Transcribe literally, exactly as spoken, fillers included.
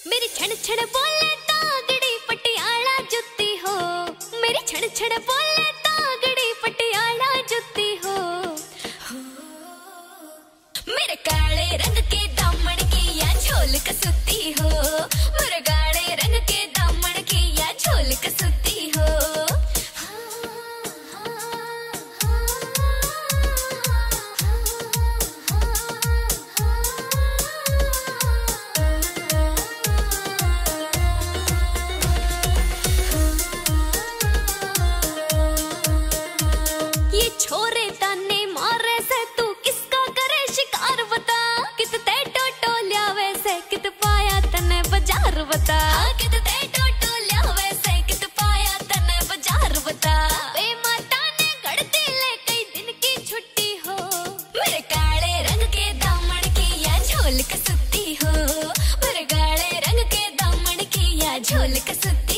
मेरी छड़ छड़ बोले तागड़ी पटियाला जुत्ती हो, मेरी छड़ छड़ बोले तागड़ी पटियाला जुत्ती हो। मेरे काले रंग के दामन की या झोल कसुती हो, मेरे काले रंग के दामन की या झोल कसुती हो। छोरे ताने मारे से तू किसका करे शिकार बता, कित ते टोटो ल्यावे से कित पाया तने बाजार बता, कित ते टोटो ल्यावे से कित पाया तने बाजार बता। वे माता ने गड़ती ले कई दिन की छुट्टी हो, मेरे काले रंग के दामन की या झोल कसुती हो, मेरे काले रंग के दामन की या झोल कसुती।